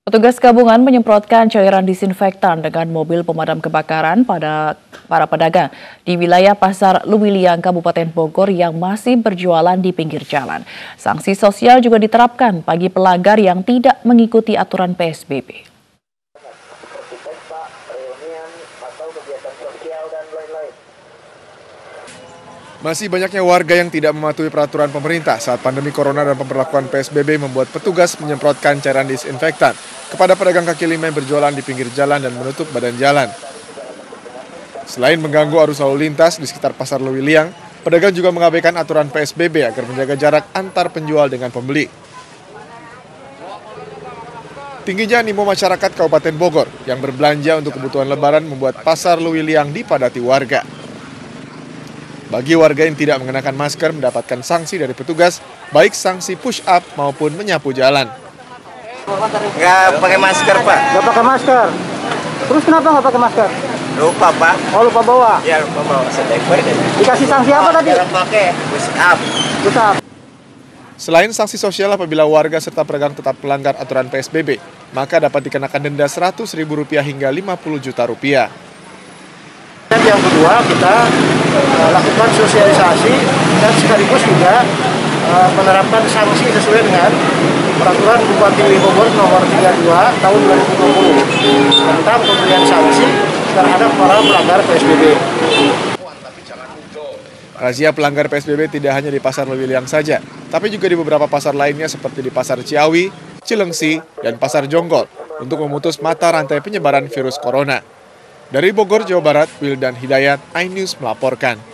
Petugas gabungan menyemprotkan cairan disinfektan dengan mobil pemadam kebakaran pada para pedagang di wilayah Pasar Luwiliang, Kabupaten Bogor yang masih berjualan di pinggir jalan. Sanksi sosial juga diterapkan bagi pelanggar yang tidak mengikuti aturan PSBB. Masih banyaknya warga yang tidak mematuhi peraturan pemerintah saat pandemi corona dan pemberlakuan PSBB membuat petugas menyemprotkan cairan disinfektan kepada pedagang kaki lima yang berjualan di pinggir jalan dan menutup badan jalan. Selain mengganggu arus lalu lintas di sekitar Pasar Luwiliang, pedagang juga mengabaikan aturan PSBB agar menjaga jarak antar penjual dengan pembeli. Tingginya animo masyarakat Kabupaten Bogor yang berbelanja untuk kebutuhan Lebaran membuat Pasar Luwiliang dipadati warga. Bagi warga yang tidak mengenakan masker mendapatkan sanksi dari petugas, baik sanksi push up maupun menyapu jalan. Nggak pakai masker, Pak. Nggak pakai masker. Terus kenapa nggak pakai masker? Lupa, Pak. Oh, lupa bawa? Ya, lupa bawa. Dikasih sanksi apa tadi? Jangan pakai push up. Push up. Selain sanksi sosial apabila warga serta pedagang tetap melanggar aturan PSBB, maka dapat dikenakan denda Rp100.000 hingga Rp50 juta. Dan yang kedua, kita lakukan sosialisasi dan sekaligus juga menerapkan sanksi sesuai dengan Peraturan Bupati Bogor Nomor 32 Tahun 2020 tentang pemberian sanksi terhadap para pelanggar PSBB. Razia pelanggar PSBB tidak hanya di Pasar Luwiliang saja, tapi juga di beberapa pasar lainnya seperti di Pasar Ciawi, Cilengsi, dan Pasar Jonggol untuk memutus mata rantai penyebaran virus corona. Dari Bogor, Jawa Barat, Wildan Hidayat, iNews melaporkan.